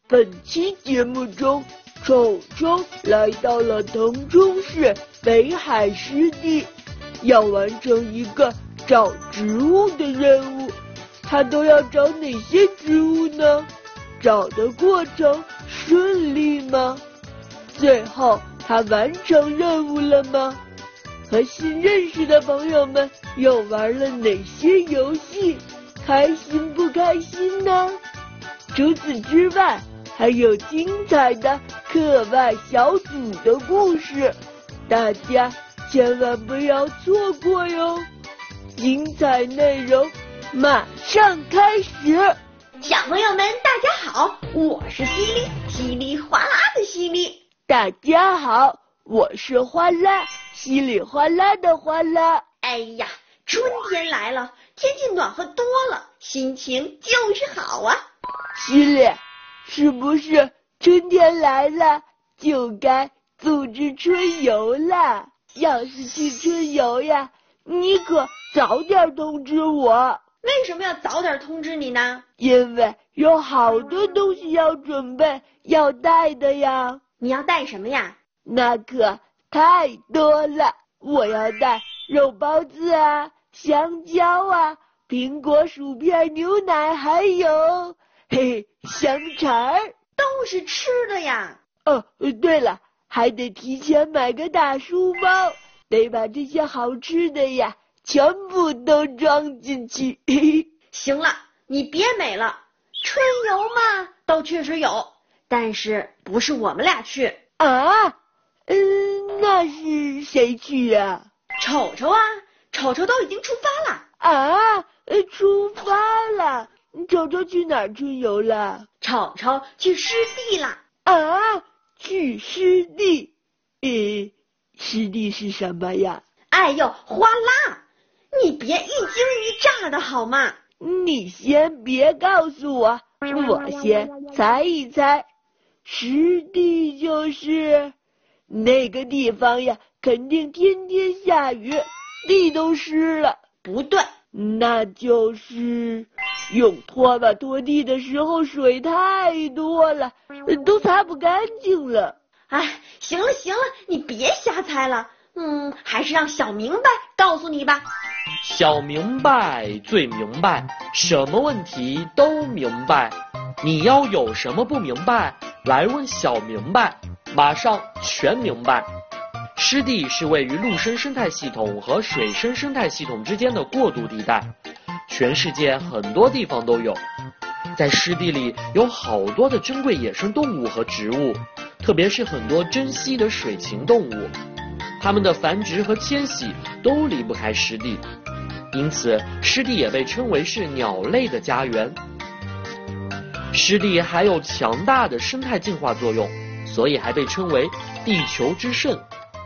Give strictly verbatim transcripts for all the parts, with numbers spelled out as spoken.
本期节目中，丑丑来到了腾冲市北海湿地，要完成一个找植物的任务。他都要找哪些植物呢？找的过程顺利吗？最后他完成任务了吗？和新认识的朋友们又玩了哪些游戏？开心不开心呢？除此之外，还有精彩的课外小组的故事，大家千万不要错过哟！精彩内容马上开始。 小朋友们大家好，我是西里，稀里哗啦的西里。 大家好，我是哗啦，稀里哗啦的哗啦。 哎呀，春天来了，天气暖和多了，心情就是好啊。 稀里，是不是春天来了就该组织春游了？要是去春游呀，你可早点通知我。 为什么要早点通知你呢？ 因为有好多东西要准备要带的呀。 你要带什么呀？ 那可太多了，我要带肉包子啊，香蕉啊，苹果、薯片、牛奶，还有嘿香肠儿， 都是吃的呀。 哦，对了，还得提前买个大书包，得把这些好吃的呀全部都装进去。嘿嘿， 行了，你别美了，春游嘛倒确实有，但是不是我们俩去啊？嗯，那是谁去呀？ 丑丑啊，丑丑都已经出发了。 啊，出发了。丑丑去哪儿春游了？ 丑丑去湿地了。 啊，去湿地？呃，湿地是什么呀？ 哎呦，哗啦，你别一惊一乍的好吗？ 你先别告诉我，我先猜一猜。湿地就是那个地方呀，肯定天天下雨，地都湿了。 不对， 那就是用拖把拖地的时候水太多了，都擦不干净了。 哎，行了行了，你别瞎猜了。嗯，还是让小明白告诉你吧。 小明白最明白，什么问题都明白。你要有什么不明白，来问小明白，马上全明白。湿地是位于陆生生态系统和水生生态系统之间的过渡地带，全世界很多地方都有。在湿地里有好多的珍贵野生动物和植物，特别是很多珍稀的水禽动物，它们的繁殖和迁徙都离不开湿地，因此湿地也被称为是鸟类的家园。湿地还有强大的生态净化作用，所以还被称为地球之肾。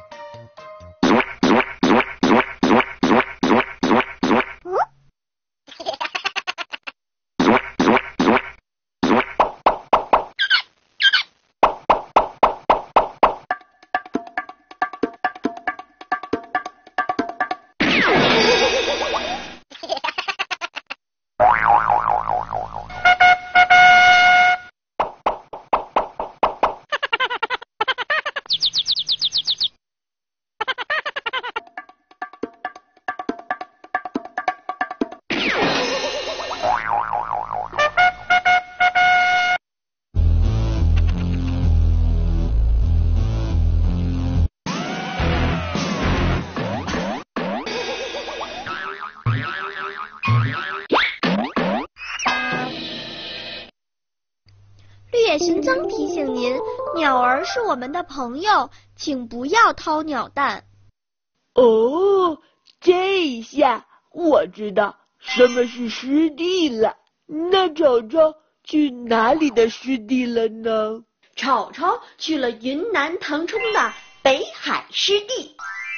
绿野寻踪提醒您，鸟儿是我们的朋友，请不要掏鸟蛋。 哦，这一下我知道什么是湿地了。那丑丑去哪里的湿地了呢？ 丑丑去了云南腾冲的北海湿地。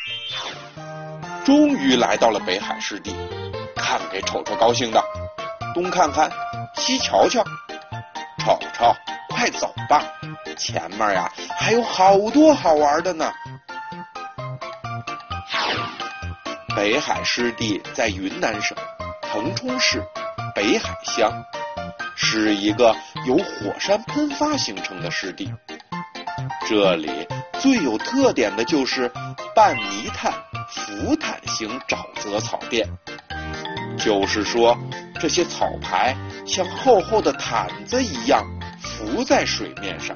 终于来到了北海湿地，看给丑丑高兴的，东看看西瞧瞧。丑丑快走吧，前面呀还有好多好玩的呢。北海湿地在云南省腾冲市北海乡， 是一个由火山喷发形成的湿地。这里最有特点的就是半泥炭、浮毯型沼泽草甸，就是说这些草排像厚厚的毯子一样浮在水面上。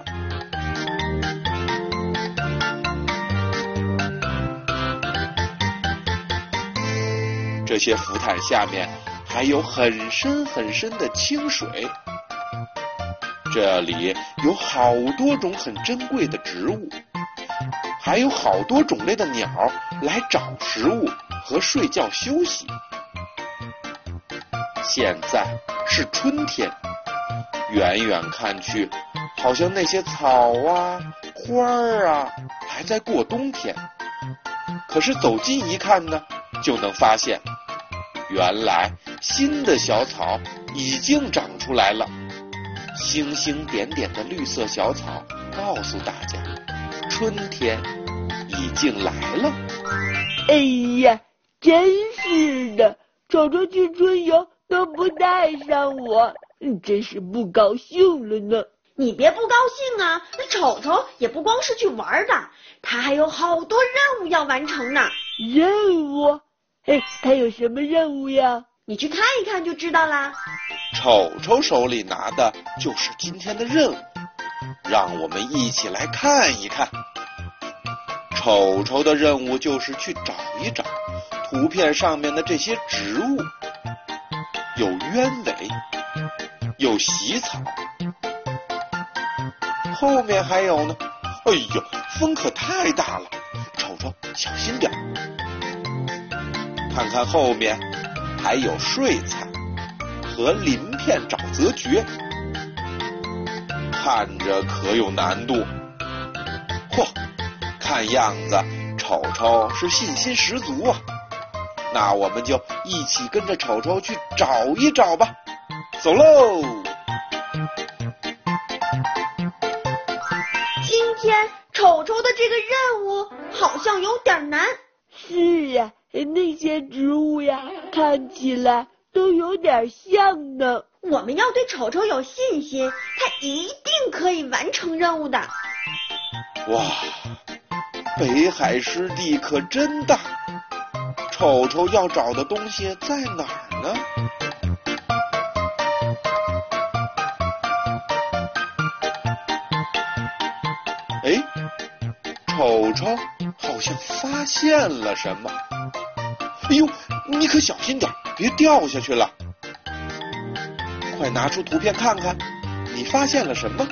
这些浮毯下面还有很深很深的清水，这里有好多种很珍贵的植物，还有好多种类的鸟来找食物和睡觉休息。现在是春天，远远看去，好像那些草啊、花儿啊还在过冬天。可是走近一看呢，就能发现，原来新的小草已经长出来了。星星点点的绿色小草告诉大家，春天已经来了。 哎呀，真是的，瞅瞅去春游都不带上我，真是不高兴了呢。 你别不高兴啊，那瞅瞅也不光是去玩的，他还有好多任务要完成呢。 任务？哎，他有什么任务呀？ 你去看一看就知道啦。 瞅瞅手里拿的就是今天的任务，让我们一起来看一看。瞅瞅的任务就是去找一找图片上面的这些植物，有鸢尾，有喜草，后面还有呢。哎呦，风可太大了，瞅瞅小心点。看看后面还有睡菜和鳞片沼泽蕨，看着可有难度。嚯，看样子瞅瞅是信心十足啊。那我们就一起跟着瞅瞅去找一找吧，走喽。 今天瞅瞅的这个任务好像有点难。 是呀，那些植物呀，看起来都有点像呢。 我们要对瞅瞅有信心，他一定可以完成任务的。 哇，北海湿地可真大，瞅瞅要找的东西在哪儿呢？哎，瞅瞅好像发现了什么。哎呦，你可小心点，别掉下去了。快拿出图片看看，你发现了什么？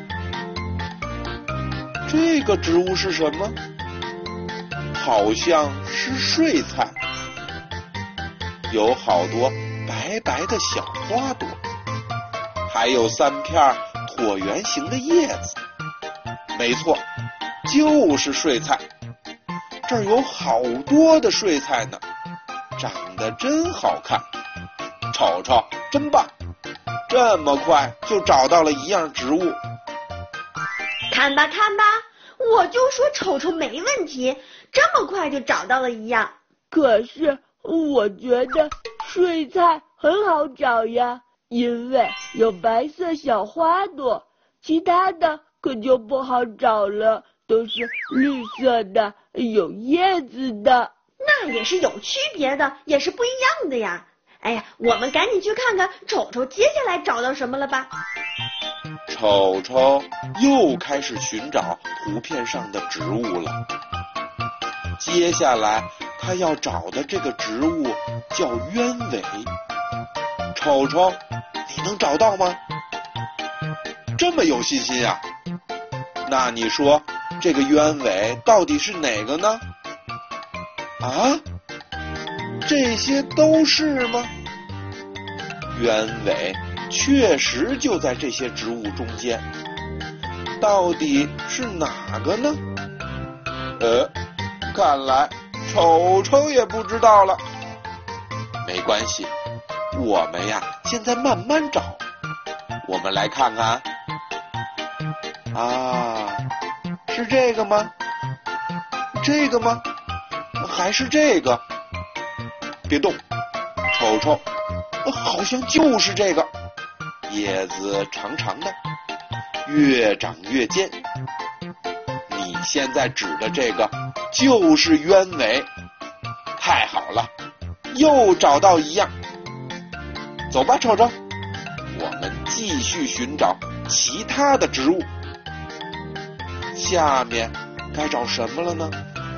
这个植物是什么？好像是睡菜，有好多白白的小花朵，还有三片椭圆形的叶子。没错，就是睡菜。这儿有好多的睡菜呢，长得真好看。瞅瞅，真棒，这么快就找到了一样植物。 看吧看吧，我就说瞅瞅没问题，这么快就找到了一样。 可是我觉得睡菜很好找呀，因为有白色小花朵，其他的可就不好找了，都是绿色的，有叶子的。 那也是有区别的，也是不一样的呀。哎呀，我们赶紧去看看瞅瞅接下来找到什么了吧。 瞅瞅又开始寻找图片上的植物了。接下来他要找的这个植物叫鸢尾。瞅瞅，你能找到吗？这么有信心啊？那你说这个鸢尾到底是哪个呢？啊？这些都是吗？鸢尾确实就在这些植物中间，到底是哪个呢？呃，看来瞅瞅也不知道了。没关系，我们呀现在慢慢找。我们来看看。啊，是这个吗？这个吗？还是这个？别动，瞅瞅，好像就是这个。 叶子长长的，越长越尖。你现在指的这个就是鸢尾。太好了，又找到一样。走吧，瞅瞅，我们继续寻找其他的植物。下面该找什么了呢？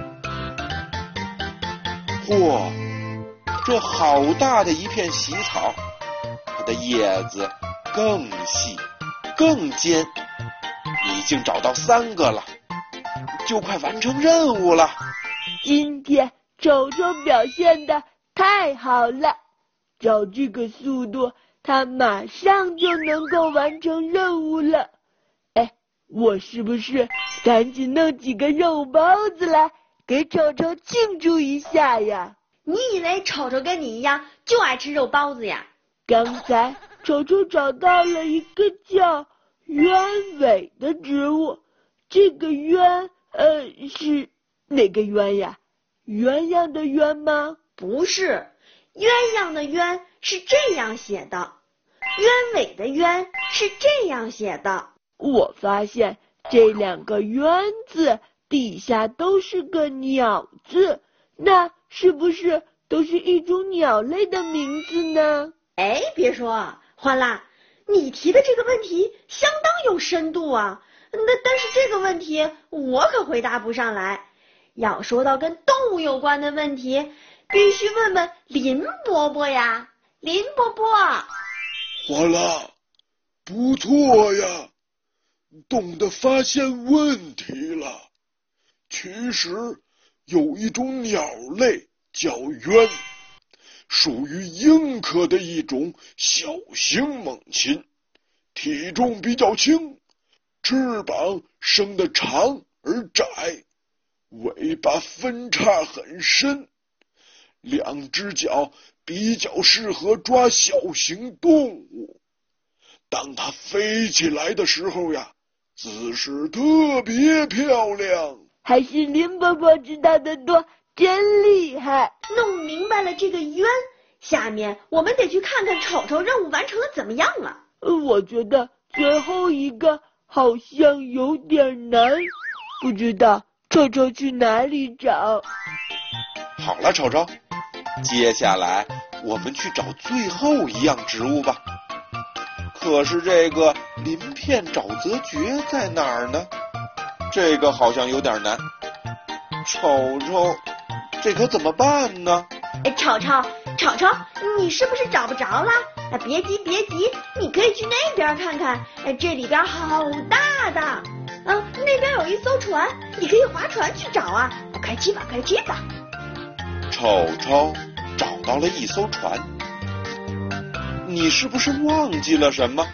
嚯，这好大的一片喜草，它的叶子更细更尖，已经找到三个了，就快完成任务了。 今天瞅瞅表现的太好了，照这个速度，他马上就能够完成任务了。哎，我是不是赶紧弄几个肉包子来给瞅瞅庆祝一下呀？ 你以为瞅瞅跟你一样就爱吃肉包子呀？ 刚才瞅瞅找到了一个叫鸢尾的植物，这个鸢呃是哪个鸢呀？鸳鸯的鸳吗？ 不是，鸳鸯的鸳是这样写的，鸢尾的鸢是这样写的。 我发现这两个鸢字底下都是个鸟字，那是不是都是一种鸟类的名字呢？ 哎，别说，欢啦，你提的这个问题相当有深度啊。那但是这个问题我可回答不上来。要说到跟动物有关的问题，必须问问林伯伯呀。林伯伯， 哗啦，不错呀，懂得发现问题了。其实有一种鸟类叫鸢，属于鹰科的一种小型猛禽，体重比较轻，翅膀生得长而窄，尾巴分叉很深，两只脚比较适合抓小型动物。当它飞起来的时候呀，姿势特别漂亮。 还是林伯伯知道的多，真厉害。 弄明白了这个鸢，下面我们得去看看瞅瞅任务完成的怎么样了。 我觉得最后一个好像有点难，不知道瞅瞅去哪里找。 好了，瞅瞅，接下来我们去找最后一样植物吧。可是这个鳞片沼泽蕨在哪儿呢？这个好像有点难。瞅瞅，这可怎么办呢？ 哎，瞅瞅，瞅瞅，你是不是找不着啦？啊，别急别急，你可以去那边看看，哎，这里边好大的。嗯，那边有一艘船，你可以划船去找啊！快去吧，快去吧。 瞅瞅找到了一艘船，你是不是忘记了什么？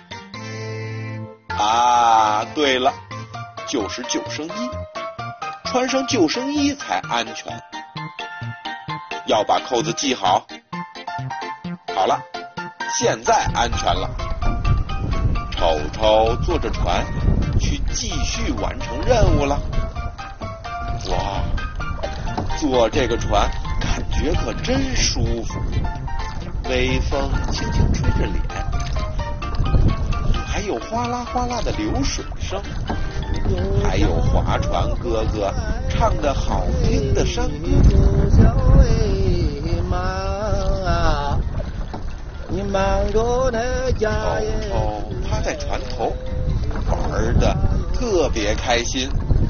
啊，对了，就是救生衣，穿上救生衣才安全。要把扣子系好。好了，现在安全了。瞅瞅坐着船去继续完成任务了。哇，坐这个船感觉可真舒服，微风轻轻吹着脸，还有哗啦哗啦的流水声，还有划船哥哥唱的好听的山歌。瞅瞅趴在船头，玩的特别开心。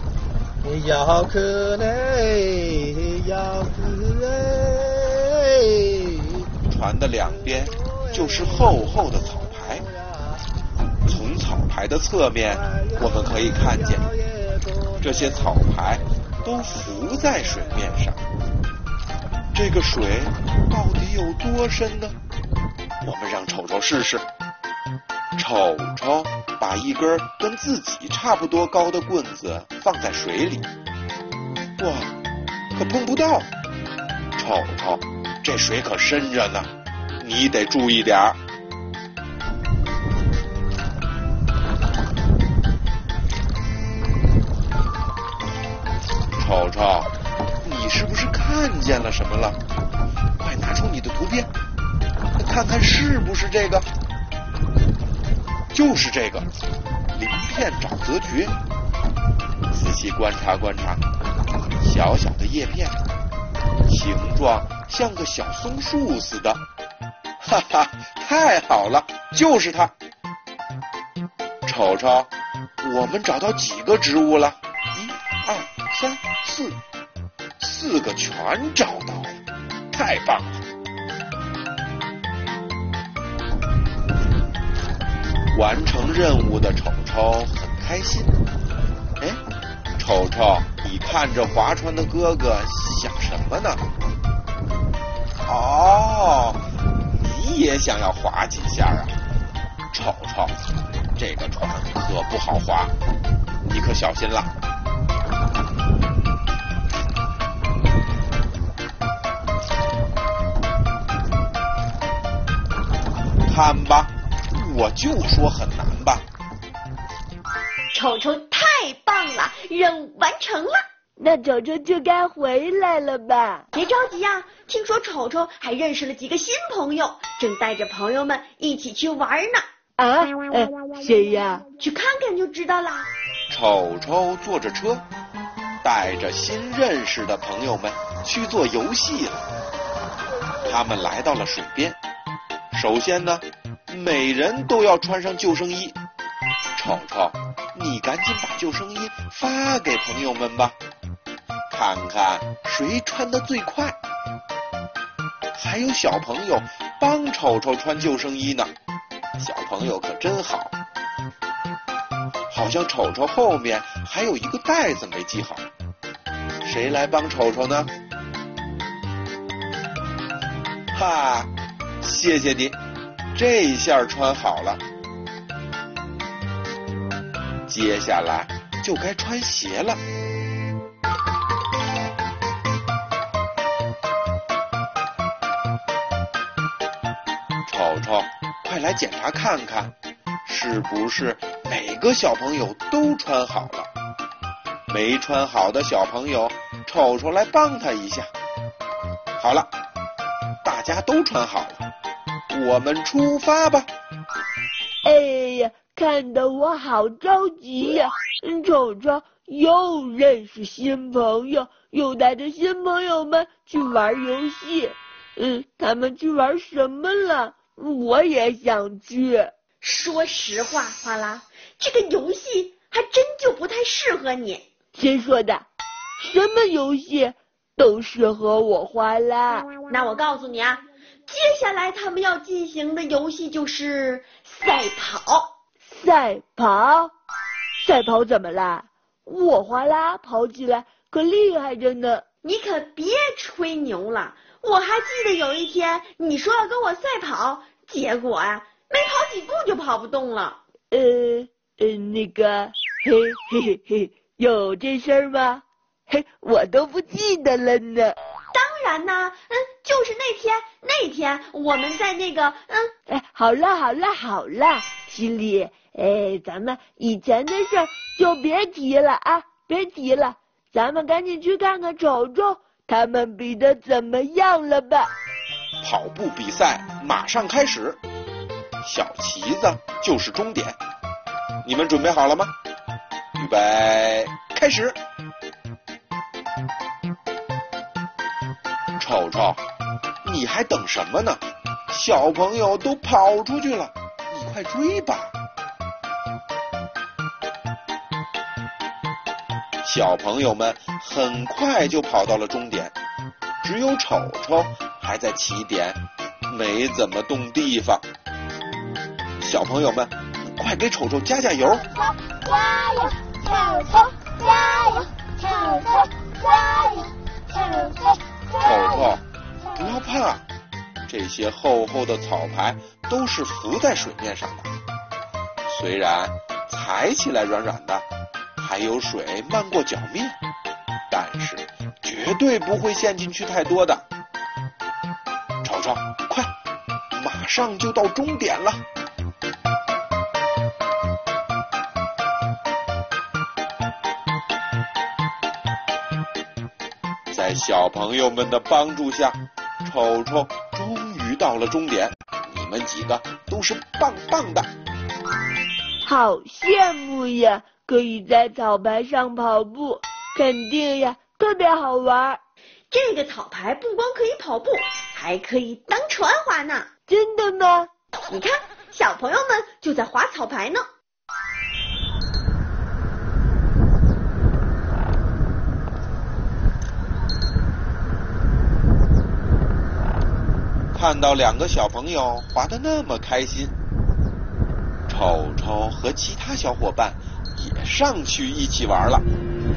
船的两边就是厚厚的草排，从草排的侧面我们可以看见，这些草排都浮在水面上。这个水到底有多深呢？我们让瞅瞅试试。瞅瞅把一根跟自己差不多高的棍子放在水里，哇，可碰不到。瞅瞅，这水可深着呢，你得注意点儿。瞅瞅，你是不是看见了什么了？快拿出你的图片，看看是不是这个。 就是这个鳞片沼泽蕨。仔细观察观察，小小的叶片，形状像个小松树似的。哈哈，太好了，就是它。瞅瞅，我们找到几个植物了？一、二、三、四，四个全找到了，太棒了！完成任务的瞅瞅很开心。哎，瞅瞅，你看着划船的哥哥想什么呢？哦，你也想要划几下啊？瞅瞅，这个船可不好划，你可小心了。看吧，我就说很难吧。 瞅瞅太棒了，任务完成了。 那瞅瞅就该回来了吧？ 别着急呀、啊，听说瞅瞅还认识了几个新朋友，正带着朋友们一起去玩呢。 啊？呃，谁呀？ 去看看就知道啦。 瞅瞅坐着车，带着新认识的朋友们去做游戏了。他们来到了水边，首先呢，每人都要穿上救生衣。瞅瞅，你赶紧把救生衣发给朋友们吧，看看谁穿得最快。还有小朋友帮瞅瞅穿救生衣呢，小朋友可真好。好像瞅瞅后面还有一个带子没系好，谁来帮瞅瞅呢？哈，谢谢你，这下穿好了。接下来就该穿鞋了。瞅瞅，快来检查看看，是不是每个小朋友都穿好了？没穿好的小朋友，瞅瞅来帮他一下。好了，大家都穿好了，我们出发吧。 哎呀，看得我好着急呀！瞅瞅，又认识新朋友，又带着新朋友们去玩游戏。嗯，他们去玩什么了？我也想去。 说实话，哗啦，这个游戏还真就不太适合你。 谁说的？什么游戏都适合我哗啦。 那我告诉你啊，接下来他们要进行的游戏就是赛跑。 赛跑？赛跑怎么啦？我哗啦跑起来可厉害着呢。 你可别吹牛了，我还记得有一天你说要跟我赛跑，结果啊，没跑几步就跑不动了。 呃呃，那个，嘿嘿嘿嘿，有这事儿吗？嘿，我都不记得了呢。 当然啦，嗯，就是那天，那天我们在那个，嗯， 哎，好了好了好了，心里，哎，咱们以前的事儿就别提了啊，别提了，咱们赶紧去看看瞅瞅他们比的怎么样了吧。 跑步比赛马上开始，小旗子就是终点，你们准备好了吗？预备，开始。瞅瞅，你还等什么呢？小朋友都跑出去了，你快追吧。小朋友们很快就跑到了终点，只有瞅瞅还在起点，没怎么动地方。小朋友们，快给瞅瞅加加油！ 加油，瞅瞅！加油，瞅瞅！加油，瞅瞅！ 瞅瞅，不要怕，这些厚厚的草牌都是浮在水面上的，虽然踩起来软软的，还有水漫过脚面，但是绝对不会陷进去太多的。瞅瞅，快，马上就到终点了。在小朋友们的帮助下，瞅瞅终于到了终点，你们几个都是棒棒的。 好羡慕呀！可以在草牌上跑步，肯定呀特别好玩。 这个草牌不光可以跑步，还可以当船划呢。 真的吗？ 你看，小朋友们就在划草牌呢。 看到两个小朋友滑得那么开心，丑丑和其他小伙伴也上去一起玩了。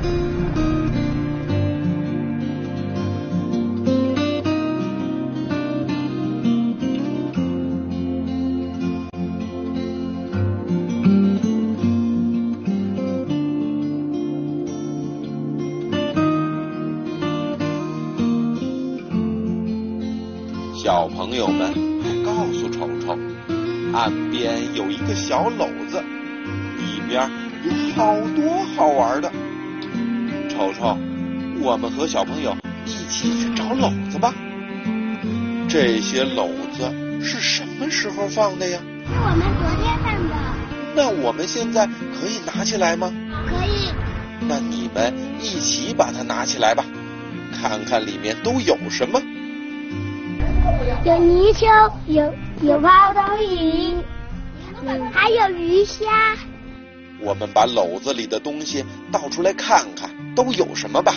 小朋友们还告诉丑丑，岸边有一个小篓子，里面有好多好玩的。丑丑，我们和小朋友一起去找篓子吧。这些篓子是什么时候放的呀？ 是我们昨天放的。 那我们现在可以拿起来吗？ 可以。 那你们一起把它拿起来吧，看看里面都有什么。 有泥鳅，有有泡豆鱼，嗯，还有鱼虾。 我们把篓子里的东西倒出来看看，都有什么吧。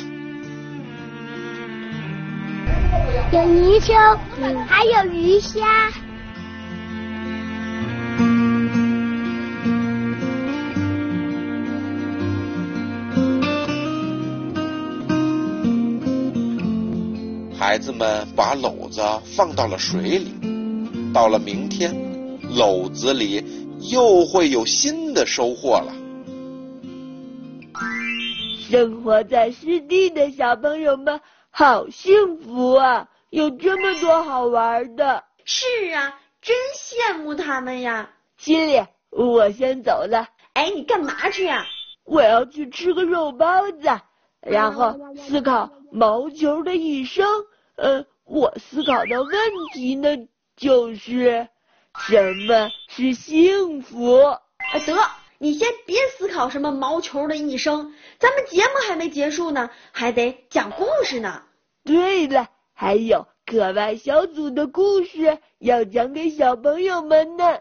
有泥鳅，嗯，还有鱼虾。 孩子们把篓子放到了水里，到了明天，篓子里又会有新的收获了。 生活在湿地的小朋友们好幸福啊，有这么多好玩的。 是啊，真羡慕他们呀。 心里，我先走了。 哎，你干嘛去啊？ 我要去吃个肉包子，然后思考毛球的一生。呃，我思考的问题呢，就是什么是幸福？ 啊，得，你先别思考什么毛球的一生，咱们节目还没结束呢，还得讲故事呢。 对了，还有课外小组的故事要讲给小朋友们呢。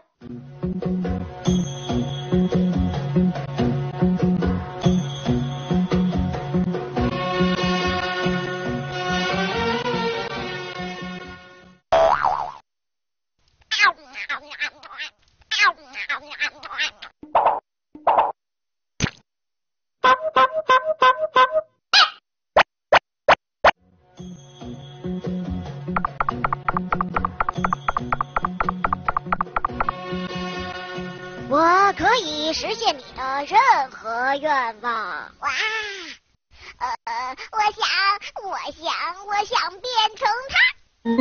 我可以实现你的任何愿望。哇，呃，我想，我想，我想变成他。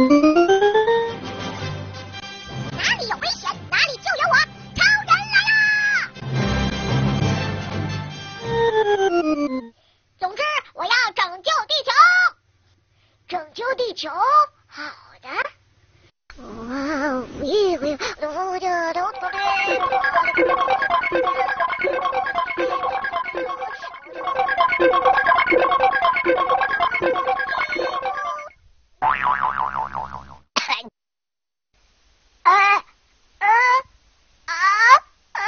哪里有危险，哪里就有我，超人来啦！总之，我要拯救地球。拯救地球，好的。哇，咦，喂，嘟嘟嘟嘟嘟。哎，呃，啊，呃，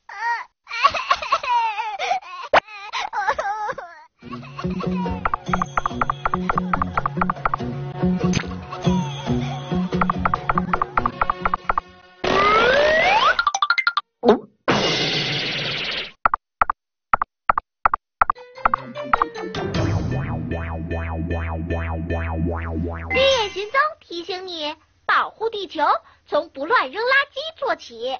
呃， 绿野寻踪提醒你，保护地球从不乱扔垃圾做起。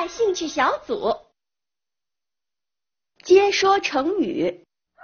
爱兴趣小组。接说成语。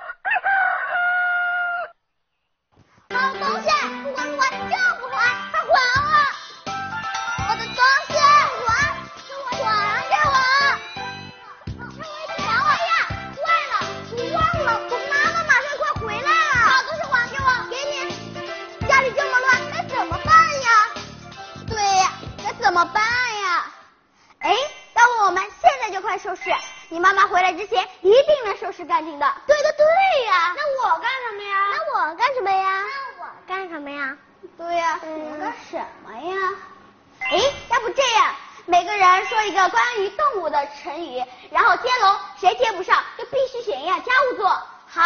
好东西，不管不还，就不还，快还我！我的东西，还，还给我！这位你还我呀！坏了，我忘了，我妈妈马上快回来了。把东西还给我，给你。家里这么乱，该怎么办呀？对呀，该怎么办呀？哎，要不我们现在就快收拾，你妈妈回来之前一定能收拾干净的。对的对呀。那我干什么呀？那我干什么呀？那我干什么呀？对呀，你干什么呀？哎，要不这样，每个人说一个关于动物的成语，然后接龙，谁接不上就必须选一样家务做。好。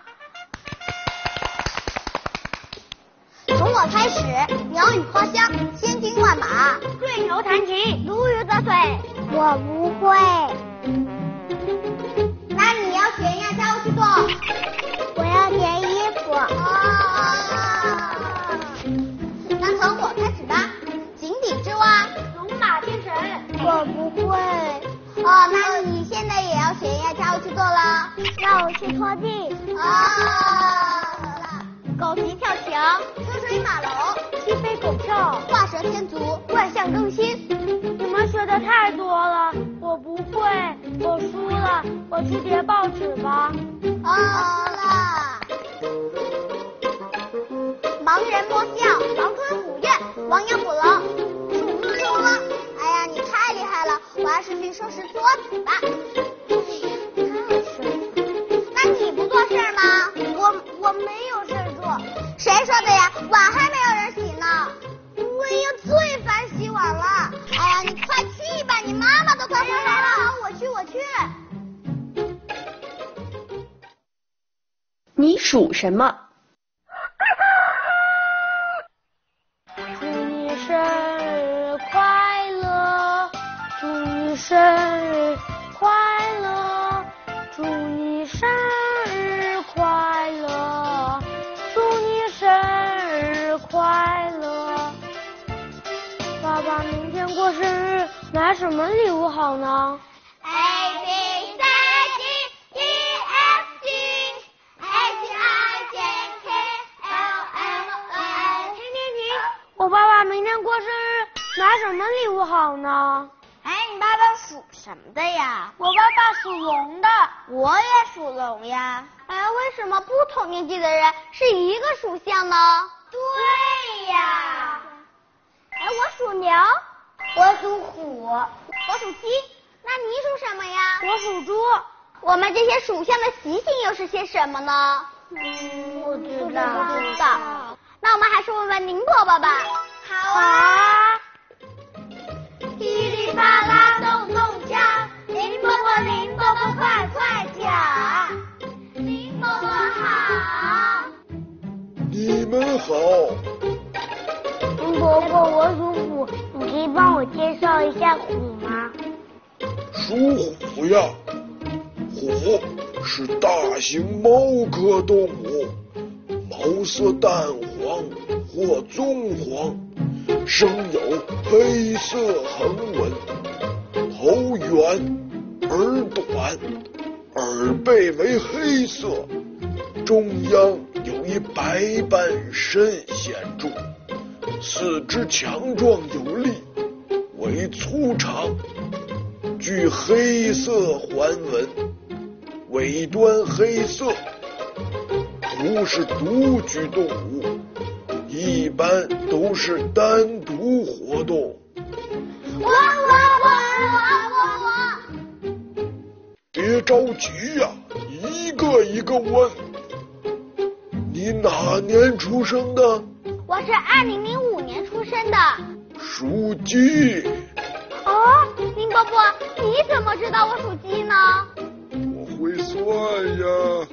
从我开始，鸟语花香，千军万马，对牛弹琴，如鱼得水。我不会。那你要选一样家务去做。我要叠衣服。哦。那从我开始吧。井底之蛙，龙马精神。我不会。哦，那你现在也要选一样家务去做了。让我去拖地。哦。狗急跳墙，车水马龙，鸡飞狗跳，画蛇添足，万象更新。 你们学的太多了，我不会，我输了，我去叠报纸吧。 哦了。盲人摸象，狼吞虎咽，亡羊补牢，鼠目中了。哎呀，你太厉害了，我还是去收拾桌子吧。那你不做事吗？我我没有事做。谁说的呀？碗还没有人洗呢。我呀，最烦洗碗了。哎呀，你快去吧，你妈妈都快回来了。我去，我去。 你属什么？ 祝你生日快乐，祝你生日快乐，祝你生日快乐，祝你生日快乐。爸爸明天过生日，买什么礼物好呢 ？A B C D E F G H I J K L M N。 停停停！我爸爸明天过生日，买什么礼物好呢？ 哎，你爸爸属什么的呀？ 我爸爸属龙的。 我也属龙呀。哎，为什么不同年纪的人是一个属相呢？对呀。哎，我属牛。我属虎。我属鸡。那你属什么呀？ 我属猪。 我们这些属相的习性又是些什么呢？ 嗯，不知道。 不知道。那我们还是问问宁伯伯吧。 好啊。 噼里啪啦咚咚锵，林伯伯林伯伯快快讲，林伯伯好。 你们好。 林伯伯，我属虎，你可以帮我介绍一下虎吗？ 属虎呀，虎是大型猫科动物，毛色淡黄或棕黄，生有黑色横纹，头圆耳短，耳背为黑色，中央有一白斑深显著，四肢强壮有力，尾粗长，具黑色环纹，尾端黑色。虎是独居动物，一般都是单独活动。 我我我我我我。 别着急呀，一个一个问。你哪年出生的？ 我是二零零五年出生的。 属鸡。 哦，林伯伯，你怎么知道我属鸡呢？ 我会算呀。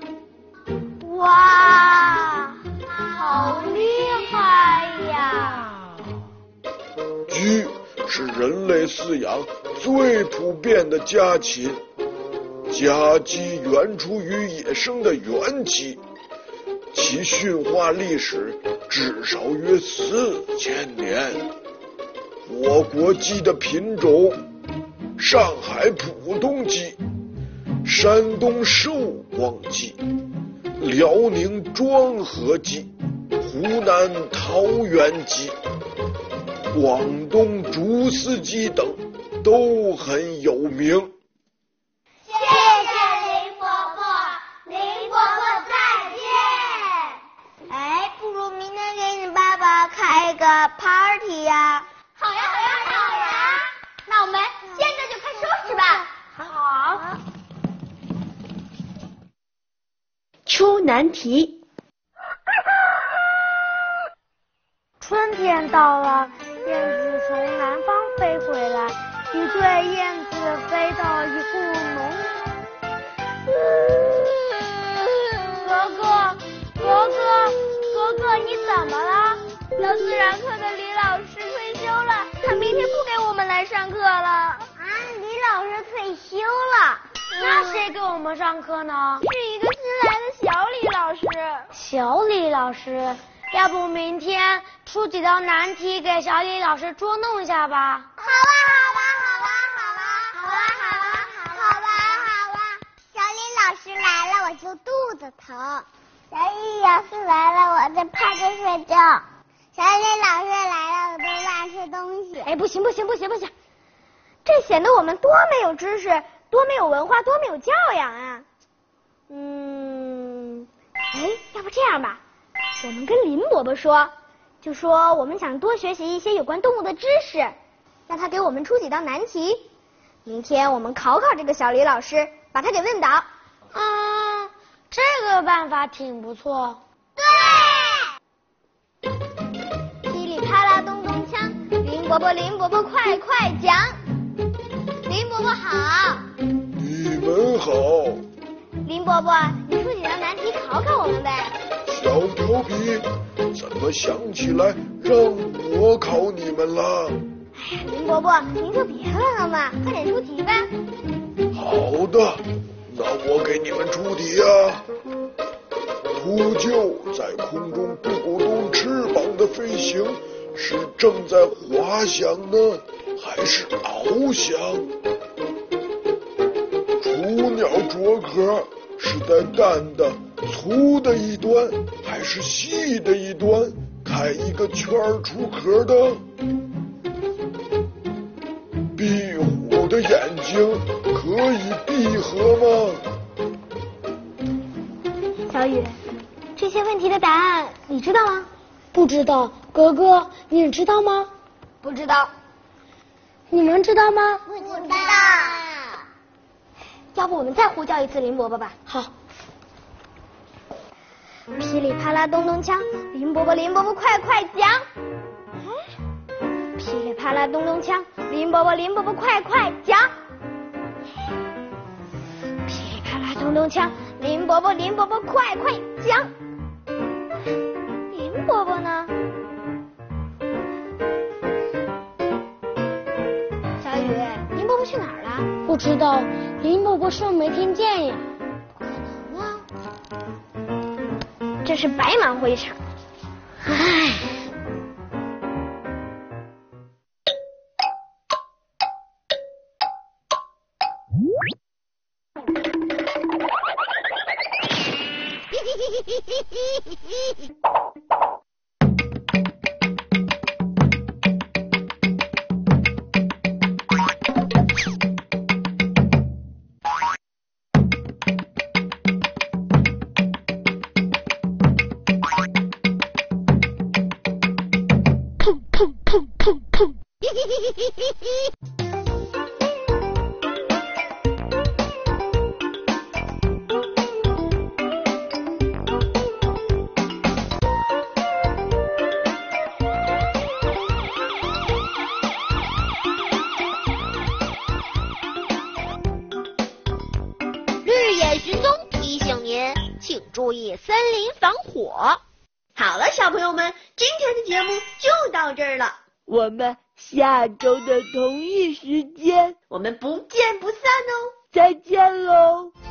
哇，好厉害呀！ 鸡是人类饲养最普遍的家禽，家鸡原出于野生的原鸡，其驯化历史至少约四千年。我国鸡的品种上海浦东鸡，山东寿光鸡，辽宁庄河鸡，湖南桃源鸡，广东竹丝鸡等都很有名。 谢谢林伯伯，林伯伯再见。哎，不如明天给你爸爸开个 party 呀。好呀好呀好呀，那我们现在就开始收拾吧。好。 出难题。 春天到了，燕子从南方飞回来，一对燕子飞到一户农。格格，格格，格格，你怎么了？教自然课的李老师退休了，他明天不给我们来上课了。啊，李老师退休了？那谁给我们上课呢？是一个新来的小李老师。小李老师，要不明天出几道难题给小李老师捉弄一下吧？ 好啊好啊好啊好啊好啊好啊好啊好啊！小李老师来了我就肚子疼，小李老师来了我就趴着睡觉，小李老师来了我就乱吃东西。 哎，不行不行不行不行，这显得我们多没有知识，多没有文化，多没有教养啊！嗯，哎，要不这样吧，我们跟林伯伯说，就说我们想多学习一些有关动物的知识，让他给我们出几道难题。明天我们考考这个小李老师，把他给问倒。嗯，这个办法挺不错。对。噼里啪啦咚咚锵，林伯伯林伯伯快快讲。林伯伯好。 你们好。 林伯伯，你出几道难题考考我们呗。 小调皮，怎么想起来让我考你们了？ 哎呀，林伯伯，您就别问了嘛，快点出题吧。 好的，那我给你们出题啊。秃鹫在空中不动翅膀的飞行，是正在滑翔呢，还是翱翔？雏鸟啄壳是在蛋的粗的一端还是细的一端开一个圈出壳的？壁虎的眼睛可以闭合吗？ 小雨，这些问题的答案你知道吗？不知道。格格，你知道吗？不知道。你们知道吗？ 不知道。 要不我们再呼叫一次林伯伯吧。好。噼里啪啦咚咚锵，林伯伯林伯伯快快讲。哎，噼里啪啦咚咚锵，林伯伯林伯伯快快讲。噼里啪啦咚咚锵，林伯伯林伯伯快快讲。林伯伯呢？小雨，林伯伯去哪儿了？不知道，林伯伯是不是没听见呀？不可能啊！这是白忙活一场。唉。 请注意森林防火。 好了，小朋友们，今天的节目就到这儿了。 我们下周的同一时间， 我们不见不散哦。 再见喽。